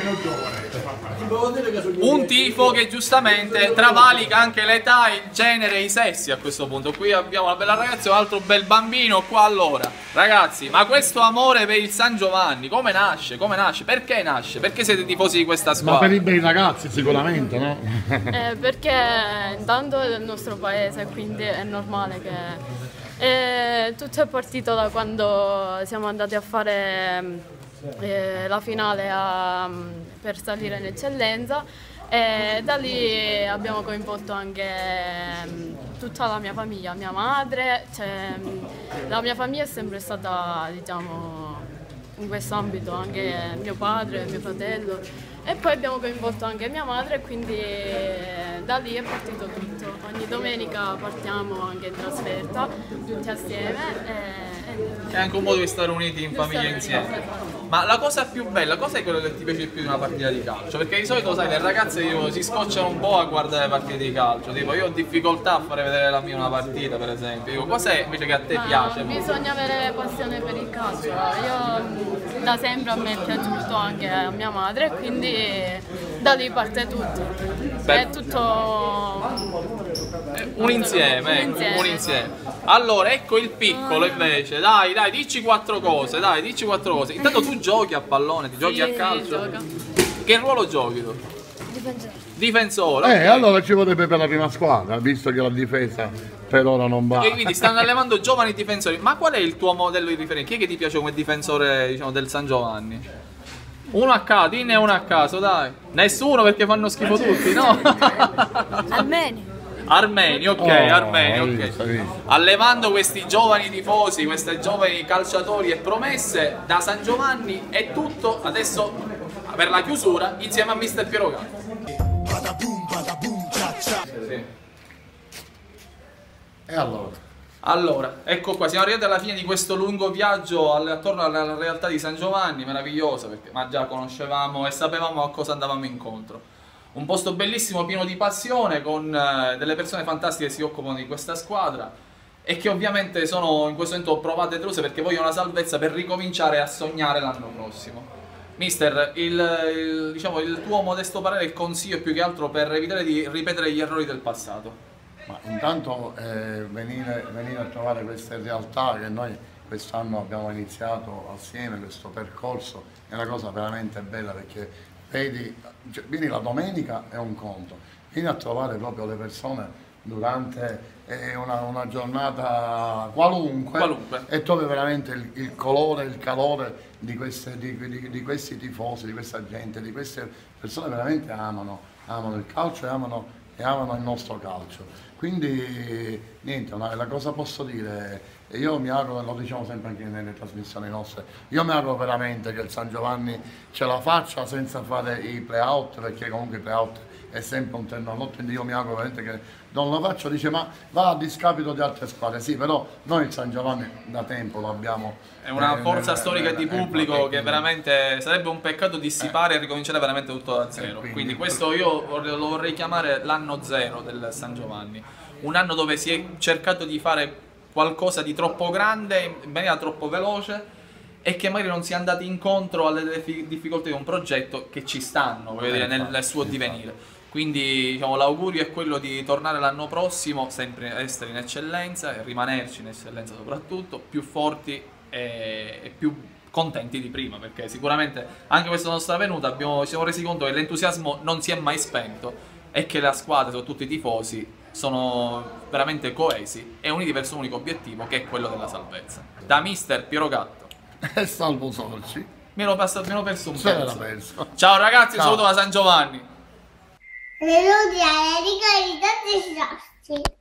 Un tifo che giustamente travalica anche l'età, il genere e i sessi a questo punto. Qui abbiamo una bella ragazza e un altro bel bambino qua. Allora ragazzi, ma questo amore per il San Giovanni come nasce? Come nasce? Perché nasce? Perché siete tifosi di questa squadra? Ma per i bei ragazzi sicuramente, no? Eh, perché intanto è del nostro paese, quindi è normale che eh, tutto è partito da quando siamo andati a fare Eh, la finale a, per salire in eccellenza, e da lì abbiamo coinvolto anche tutta la mia famiglia, mia madre, cioè, la mia famiglia è sempre stata, diciamo, in questo ambito, anche mio padre, mio fratello, e poi abbiamo coinvolto anche mia madre e quindi da lì è partito tutto. Ogni domenica partiamo anche in trasferta, tutti assieme. E, È anche un modo di stare uniti in famiglia insieme. Ma la cosa più bella, cosa è quello che ti piace di più di una partita di calcio? Perché di solito, sai, le ragazze io, si scocciano un po' a guardare le partite di calcio. Tipo, io ho difficoltà a fare vedere la mia una partita, per esempio. Dico, cos'è invece che a te Ma piace? bisogna avere passione per il calcio. Io da sempre a me è piaciuto, anche a mia madre, quindi da lì parte tutto. Beh. È tutto un insieme, un ecco, insieme. un insieme. Allora, ecco il piccolo invece. Dai, dai, dici quattro cose, dai, dici quattro cose. Intanto tu giochi a pallone, ti giochi Sì, a calcio? gioco. Che ruolo giochi tu? Difensore. Difensore. Eh, ok. allora ci vorrebbe per la prima squadra, visto che la difesa per ora non va. E quindi stanno allevando giovani difensori. Ma qual è il tuo modello di riferimento? Chi è che ti piace come difensore, diciamo, del San Giovanni? Uno a caso, dinne uno a caso, dai. Nessuno, perché fanno schifo tutti, no? Armeni. Armeni, ok, Oh, Armeni, hai ok. visto, hai visto. Allevando questi giovani tifosi, questi giovani calciatori e promesse, da San Giovanni è tutto. Adesso per la chiusura insieme a mister Piero Gatto. Sì. E allora? Allora, ecco qua, siamo arrivati alla fine di questo lungo viaggio all- attorno alla realtà di San Giovanni, meravigliosa, perché ma già conoscevamo e sapevamo a cosa andavamo incontro. Un posto bellissimo, pieno di passione, con eh, delle persone fantastiche che si occupano di questa squadra e che ovviamente sono in questo momento provate e deluse perché vogliono la salvezza per ricominciare a sognare l'anno prossimo. Mister, il, il, diciamo, il tuo modesto parere, il consiglio più che altro per evitare di ripetere gli errori del passato? Ma intanto eh, venire, venire a trovare queste realtà che noi quest'anno abbiamo iniziato assieme, questo percorso, è una cosa veramente bella perché vedi, cioè, vieni la domenica è un conto, vieni a trovare proprio le persone durante eh, una, una giornata qualunque, Qualunque. e trovi veramente il, il colore, il calore di, queste, di, di, di questi tifosi, di questa gente, di queste persone veramente amano, amano il calcio e amano, e amano il nostro calcio. Quindi niente, una, la cosa posso dire, e io mi auguro, lo diciamo sempre anche nelle trasmissioni nostre, io mi auguro veramente che il San Giovanni ce la faccia senza fare i play-out, perché comunque i play-out è sempre un terno all'otto, quindi io mi auguro veramente che non lo faccia, dice ma va a discapito di altre squadre, sì, però noi il San Giovanni da tempo lo abbiamo. È una eh, forza nel- storica nel- di ecco, pubblico ecco, che veramente sarebbe un peccato dissipare e ricominciare veramente tutto da zero. quindi- Quindi questo io vorrei- lo vorrei chiamare l'anno zero del San Giovanni. Un anno dove si è cercato di fare qualcosa di troppo grande in maniera troppo veloce e che magari non si è andati incontro alle defi- difficoltà di un progetto che ci stanno, voglio dire, nel, nel suo divenire. Quindi diciamo, l'augurio è quello di tornare l'anno prossimo, sempre essere in eccellenza e rimanerci in eccellenza soprattutto, più forti e, e più contenti di prima, perché sicuramente anche questa nostra venuta abbiamo, ci siamo resi conto che l'entusiasmo non si è mai spento e che la squadra, soprattutto i tifosi, sono veramente coesi e uniti verso un unico obiettivo che è quello della salvezza. Da mister Piero Gatto E Salvo Sorci. mi ero, passato, mi ero perso un Se l'era pezzo. perso. Ciao ragazzi, Ciao. saluto da San Giovanni. Benvenuti alla Ricordi tutti i nostri.